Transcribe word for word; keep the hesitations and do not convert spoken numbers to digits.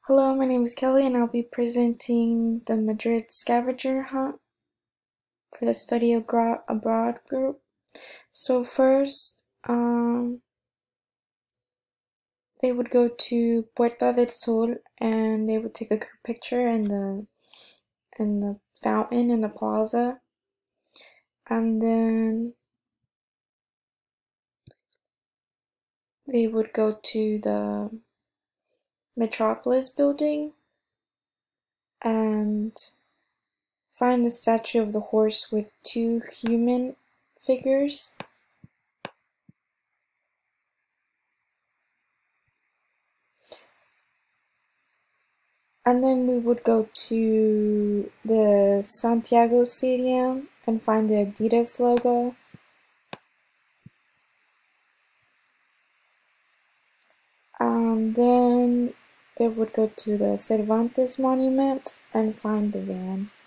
Hello, my name is Kelly and I'll be presenting the Madrid Scavenger hunt for the Study Abroad group. So first, um, they would go to Puerta del Sol and they would take a group picture in the in the fountain in the plaza. And then they would go to the Metropolis building and find the statue of the horse with two human figures. And then we would go to the Santiago Stadium and find the Adidas logo. And then they would go to the Cervantes Monument and find the van.